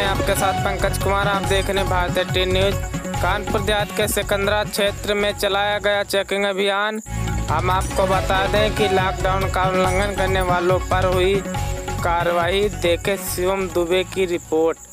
मैं आपके साथ पंकज कुमार। आप देख रहे हैं भारत न्यूज। कानपुर देहात के सिकंदरा क्षेत्र में चलाया गया चेकिंग अभियान। हम आपको बता दें कि लॉकडाउन का उल्लंघन करने वालों पर हुई कार्रवाई। देखें शिवम दुबे की रिपोर्ट।